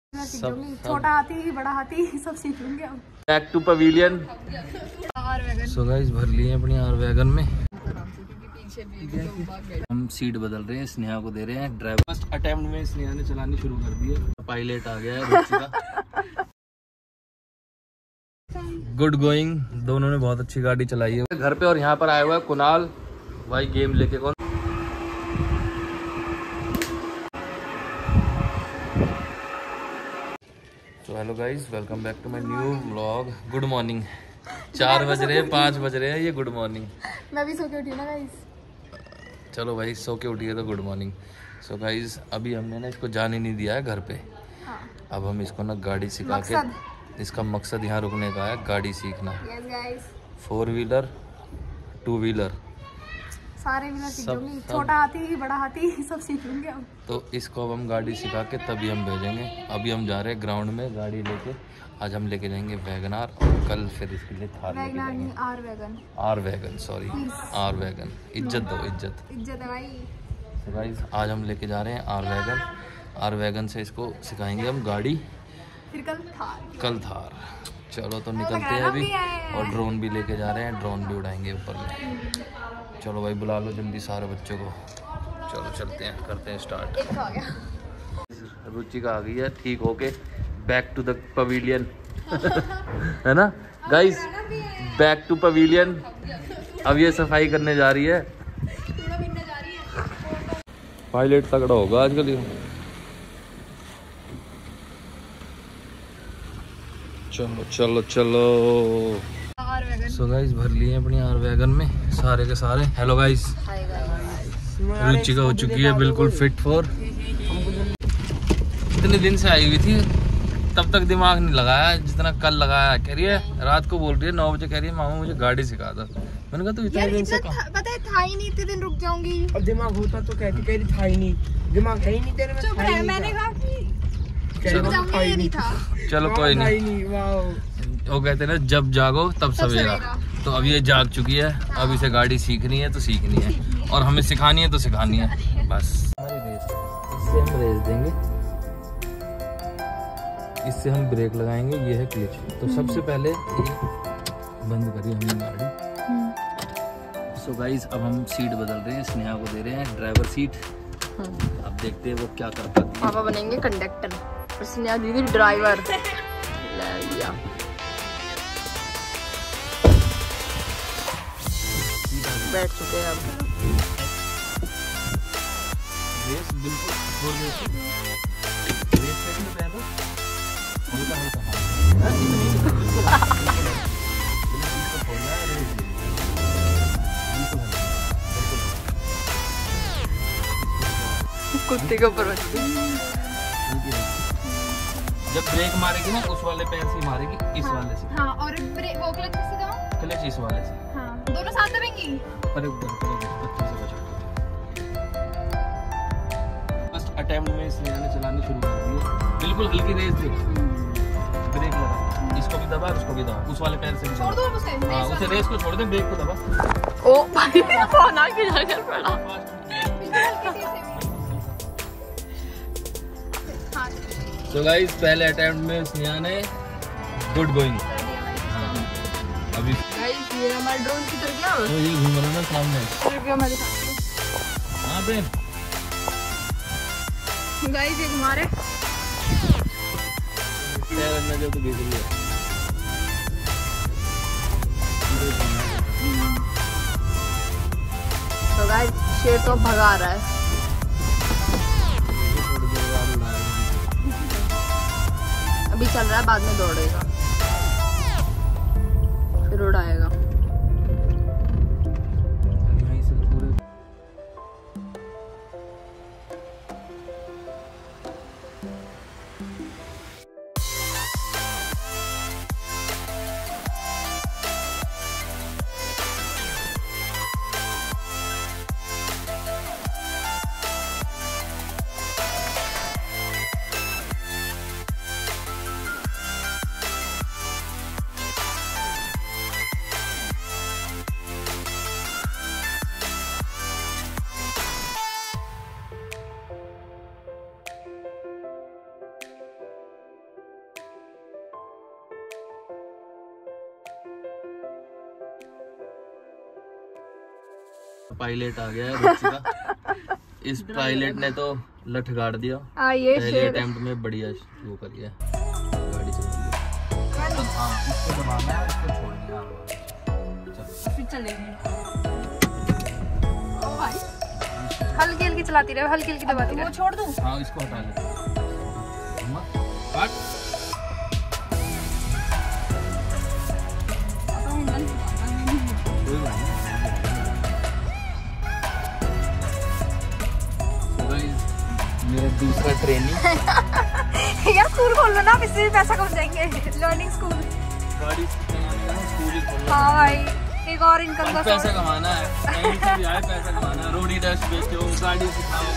सब छोटा हाथी बड़ा हाथी सब सीख लूंगे अब। Back to pavilion. So guys भर लिए अपनी आर वैगन में। हम सीट बदल रहे हैं, स्नेहा को दे रहे हैं ड्राइवर। फर्स्ट अटेम्प्ट में स्नेहा ने चलानी शुरू कर दी है। पायलट आ गया है रुचि का। Good going. दोनों ने बहुत अच्छी गाड़ी चलाई है घर पे। और यहाँ पर आया हुआ है कुणाल भाई गेम लेके। कौन तो hello guys, welcome back to my new vlog. Good morning. 4 बज रहे हैं, 5 बज रहे हैं, ये गुड मॉर्निंग। मैं भी सो के उठी ना गाइस। चलो भाई सो के उठिए तो गुड मॉर्निंग। सो गाइस अभी हमने ना इसको जाने नहीं दिया है घर पे। हाँ। अब हम इसको ना गाड़ी सिखा के, इसका मकसद यहाँ रुकने का है गाड़ी सीखना। Yes guys. 4 व्हीलर 2 व्हीलर सारे व्हीलर सीख लूंगी। छोटा हाथी बड़ा हाथी सब सीख लूंगी अब। तो इसको अब हम गाड़ी सिखा के तभी हम भेजेंगे। अभी हम जा रहे हैं ग्राउंड में गाड़ी लेके। आज हम लेके जाएंगे वैगनार और कल फिर इसके लिए थार लेके जाएंगे। R wagon sorry R wagon. इज्जत दो, इज्जत है भाई। तो गाइस आज हम लेके जा रहे हैं आर वैगन। आर वैगन से इसको सिखाएंगे हम गाड़ी, फिर कल थार। चलो तो निकलते हैं अभी। और ड्रोन भी लेके जा रहे हैं, ड्रोन भी उड़ाएंगे ऊपर में। चलो भाई बुला लो जल्दी सारे बच्चों को। चलो चलते हैं, करते हैं स्टार्ट। एक आ गया। रुचि का आ गई है ठीक होके बैक टू द पवेलियन। है ना गाइस, बैक टू पवेलियन। अब ये सफाई करने जा रही है। पायलट तगड़ा होगा आजकल ये। चलो चलो चलो। सो गाइस भर लिए अपनी आर वैगन में सारे के सारे। हेलो गाइस, रुचि का हो चुकी है बिल्कुल फिट फॉर। इतने दिन से आई हुई थी, तब तक दिमाग नहीं लगाया जितना कल लगाया। कह रही है रात को बोल रही है 9 बजे, कह रही है मामा मुझे गाड़ी सिखा दो। मैंने कहा तू इतने दिन से पता है था ही नहीं, इतने दिन रुक जाऊंगी। अब दिमाग होता तो कहती कह रही था ही नहीं, दिमाग है ही नहीं तेरे में। चुप रह, मैंने कहा कि नहीं था। चलो कोई नहीं। वो कहते ना जब जागो तब सवेरा। तो अब ये जाग चुकी है। अब इसे गाड़ी सीखनी है तो सीखनी है, और हमें सिखानी है तो सिखानी है बस। इससे हम रेस देंगे, इससे हम ब्रेक लगाएंगे। ये है क्लच। तो सबसे पहले ये बंद करिए हमने गाड़ी। सो गाइस अब हम सीट बदल रहे हैं, स्नेहा को दे रहे हैं ड्राइवर सीट। अब देखते हैं वो क्या कर पाती है। पापा बनेंगे कंडक्टर और स्नेहा दीदी ड्राइवर। बैठ चुके हैं अब। रेस बिल्कुल कुत्ते के ऊपर जब ब्रेक मारेगी ना उस वाले पैर से मारेगी, इस वाले से। हाँ, और वो क्लच किससे दबाऊं? क्लच इस वाले से। हाँ, दोनों साथ दबेंगी। अरे बच्चे से बचा। फर्स्ट अटेम्प्ट में स्नेहा ने चलानी शुरू कर दी है। बिल्कुल हल्की रेस दे, ब्रेक लगा। इसको भी दबा, उसको भी दबा, उस वाले पैर से भी छोड़ दो उसे। हाँ, उसे रेस को छोड़ दे, ब्रेक को दबा। ओ भाई फोन आके जाकर पड़ा। तो गाइस पहले अटेम्प्ट में स्नेहा ने गुड गोइंग। अभी गाइस ये हमारा ड्रोन किधर गया? तो ये घूम रहा ना सामने। हाँ पे गाइस ये हमारे पैर अंदर जो तो गिर गया। तो गाइस शेर तो भगा रहा है। अभी चल रहा है, बाद में दौड़ेगा फिर उड़ाएगा। पायलट आ गया है रुचि का। इस पायलट ने तो लठ गाड़ दिया पहले अटेम्प्ट में, बढ़िया वो कर लिया गाड़ी चला दी। हाँ इसको दबाना है, इसको छोड़ना है, फिर चलेंगे। ओ भाई हल्की हल्की चलाती रहे, हल्की हल्की दबाती रहे। वो छोड़ दूं? हाँ इसको हटा ले। मेरा दूसरा ट्रेनिंग यार स्कूल खोल लो ना, अब इससे भी पैसा कम जाएंगे। लर्निंग स्कूल, गाड़ी चलाने का स्कूल ही खोलना। हाँ भाई एक और इनकम का पैसा कमाना है, कहीं से भी आए पैसा कमाना है। रोडी डैश बेचो, गाड़ी सिखाओ,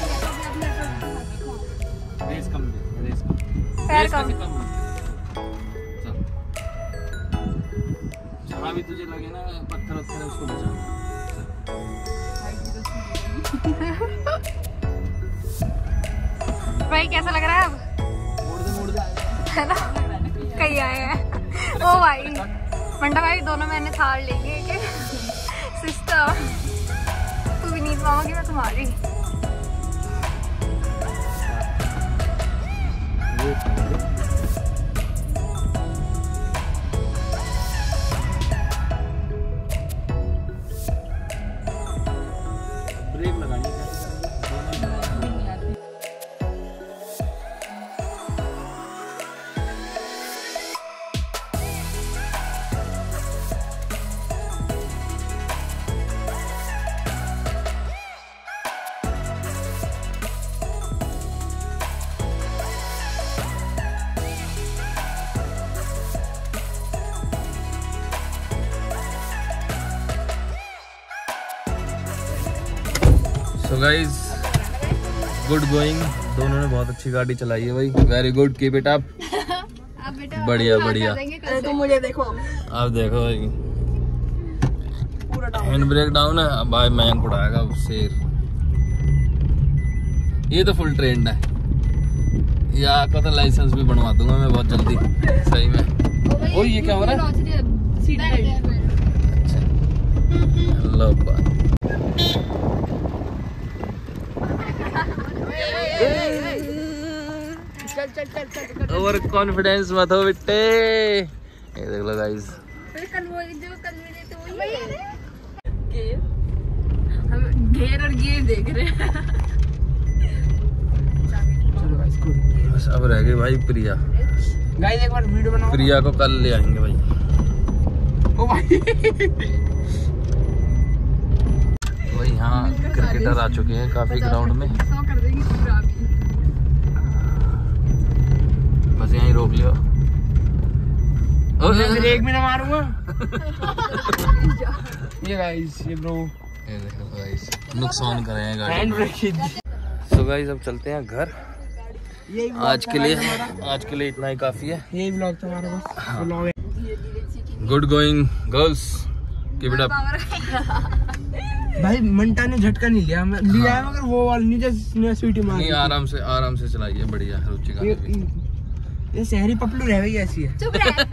रेस कम दे, रेस कम, पैर कम। चल जहाँ भी तुझे लगे ना पत्थर वत्थर है उसको बचाना। भाई कैसा लग रहा है अब? मोड़ दे है ना, कहीं आए हैं। ओ भाई मंडा भाई दोनों मैंने थार लेंगे कि सिस्टर तू भी नींद मांगोगी मैं तुम्हारी। ब्रेक लगानी है। So guys, good going. दोनों ने बहुत अच्छी गाड़ी चलाई है भाई, very good, keep it up. बढ़िया बढ़िया। तो मुझे देखो, अब देखो भाई हैंड ब्रेक डाउन है, अब भाई मयंक उड़ाएगा अब शेर। ये तो फुल ट्रेंड है, ये आपका तो लाइसेंस भी बनवा दूंगा मैं बहुत जल्दी। सही में। ओ ये क्या हो रहा है? लो बात। ओवर कॉन्फिडेंस मत हो बेटे। ये देख लो गाइस, घेर और गियर देख रहे हैं। बस अब रह गई भाई प्रिया। गाइस एक बार वीडियो बनाओ। प्रिया को कल ले आएंगे भाई। ओ भाई तो यहाँ क्रिकेटर आ चुके हैं काफी ग्राउंड में, बस यहीं रोक लियो। ब्रेक भी ना मारूंगा। ये गाइस, ये ब्रो, ये देखो गाइस नुकसान कर रहे हैं गाड़ी। Hand brake. सो गाइस अब चलते हैं घर। आज के लिए इतना ही काफी है। यही ब्लॉग था हमारा, बस ब्लॉग है। Good going girls, keep it up. भाई मंटा ने झटका नहीं लिया, मैं लिया है मगर वो वाला नीचे स्वीटी मार। नहीं आराम से चलाइए, बढ़िया रुचि का। ये शहरी पपलू रह गई ऐसी है। चुप रह।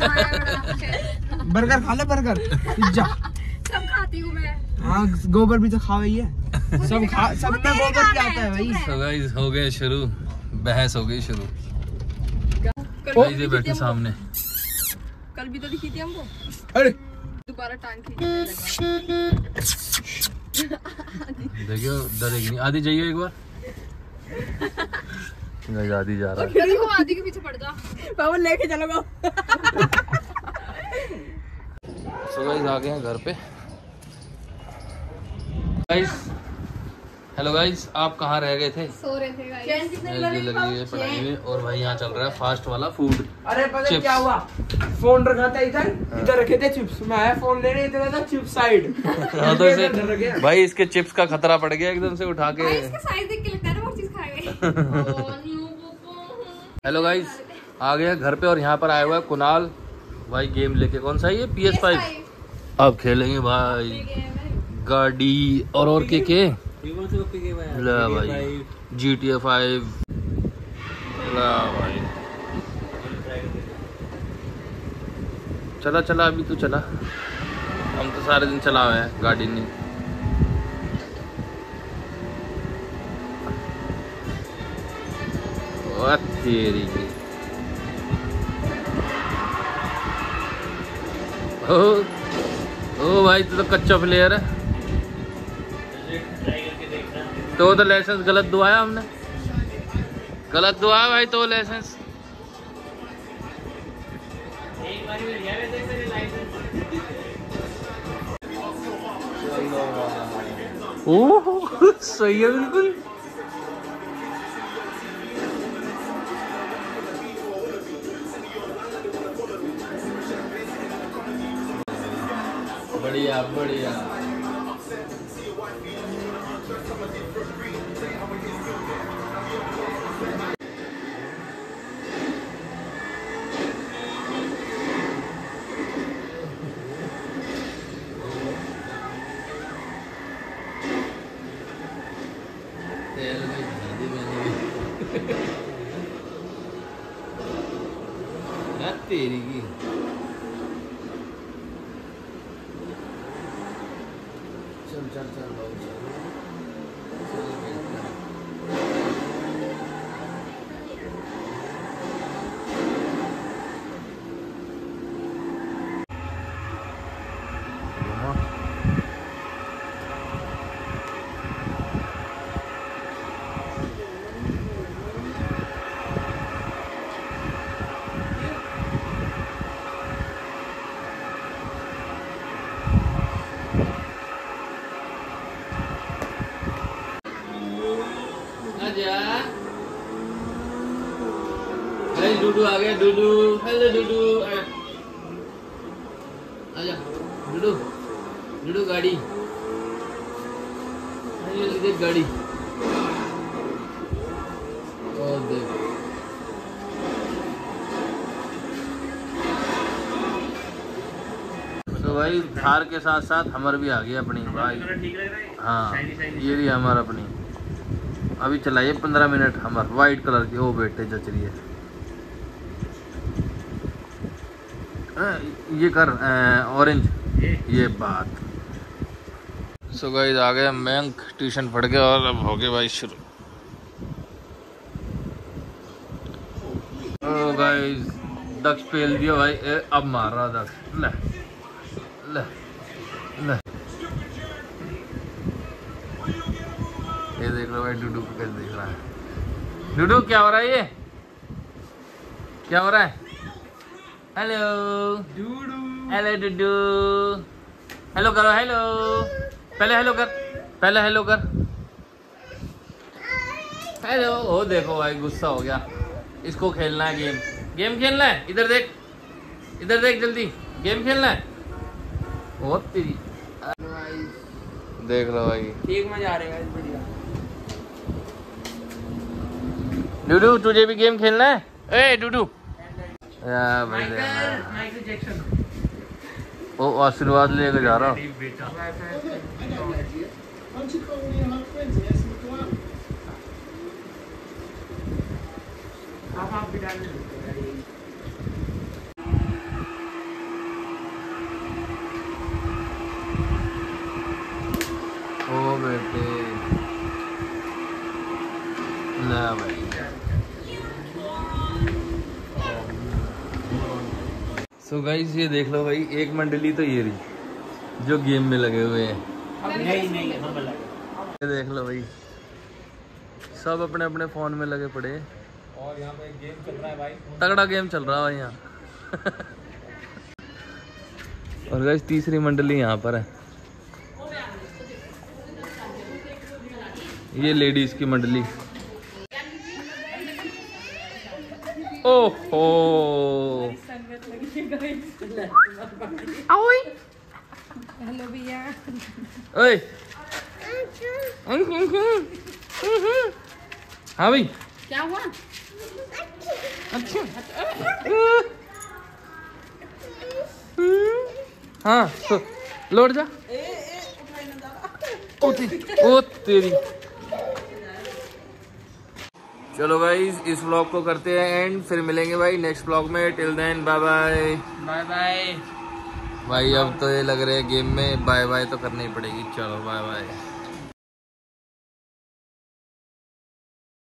बर्गर खा ले, बर्गर पिज्जा सब खाती हूँ मैं। हाँ गोबर भी तो खा रही है। सब में गोबर भी आता है भाई। So guys, हो गए शुरू, बहस हो गई शुरू। ये बैठे सामने। कल भी तो दिखी थी हमको। अरे दोबारा टांग खींचने लगा। देखियो डरेगी नहीं। आदि जाइए एक बार। आदि जा रहा है। वो आदि के पीछे पड़ जा। बाबा लेके चलो। So guys आ गए हैं घर पे। गाइस हेलो गाइस, आप कहाँ रह गए थे? सो रहे थे गाइस। लगी है पढ़ाई में, और भाई यहाँ चल रहा है फास्ट वाला फूड। अरे पता क्या हुआ, फोन रखा था इधर रखे थे चिप्स, मैं आया फोन लेने, इधर था चिप्स साइड। हाँ तो इसे भाई इसके चिप्स का खतरा पड़ गया एकदम से उठा के। इसका साइज देख के लगता है ना वो चीज खाएंगे। हेलो गाइस आ गया घर पे, और यहाँ पर आया हुआ है कुणाल भाई गेम लेके। कौन सा है ये? PS5। अब खेलेंगे भाई गाड़ी और के ला भाई GTA 5 ला भाई। चला अभी तो चला, हम तो सारे दिन चला हुआ है गाड़ी नहीं। तेरी ओ भाई तो कच्चा प्लेयर है। तो लाइसेंस गलत दुआया हमने, गलत दुआ भाई। तो लाइसेंस ओह सही है बिल्कुल। बढ़िया बढ़िया। तेल में झादी मैंने तेरी की। चल चल चल डूडू आ गया। डूडू हेलो डूडू आजा। डूडू डूडू गाड़ी देख गाड़ी। और देख तो भाई थार के साथ साथ हमर भी आ गई अपनी भाई। हाँ ये भी हमर अपनी अभी चलाइए 15 मिनट। हमर वाइट कलर की वो बेटे जच रही है। ये कर ऑरेंज ये बात। सो गाइस आ गए मयंक ट्यूशन पढ़ के और अब हो गए भाई शुरू। ओ गाइस दक्ष पेल दिया भाई। अब मार रहा दक्ष। ले ले ले ये देख लो भाई डूडू को कैसे देख रहा है। डूडू क्या हो रहा है ये क्या हो रहा है? हेलो डूडू। हेलो डूडू। हेलो करो हेलो। पहले हेलो कर पहले हेलो कर हेलो। ओ देखो भाई गुस्सा हो गया। इसको खेलना है गेम। गेम खेलना है। इधर देख जल्दी गेम खेलना है। ओ तेरी देख लो भाई ठीक मजा आ रहा है। बढ़िया डूडू तुझे भी गेम खेलना है? ए डूडू माइकल जैक्सन। ओ आशीर्वाद लेकर जा रहा। आप भी डाल ओ बेटे ना भाई। सो गाइस ये देख लो भाई एक मंडली तो ये रही जो गेम में लगे हुए हैं। नहीं ये देख लो भाई सब अपने अपने फोन में लगे पड़े। और यहाँ पे एक गेम चल रहा है भाई। तगड़ा गेम चल रहा है भाई यहाँ। और गाइस तीसरी मंडली यहाँ पर है। ये लेडीज की मंडली। ओहो हेलो भैया। ओए हाँ भाई क्या हुआ? अच्छा हाँ तो लौट जा। ओ तेरी। चलो गाइस इस व्लॉग को करते हैं एंड फिर मिलेंगे भाई नेक्स्ट व्लॉग में। Till then bye bye bye bye. भाई अब तो ये लग रहा है गेम में बाय बाय तो करनी ही पड़ेगी। चलो बाय बाय।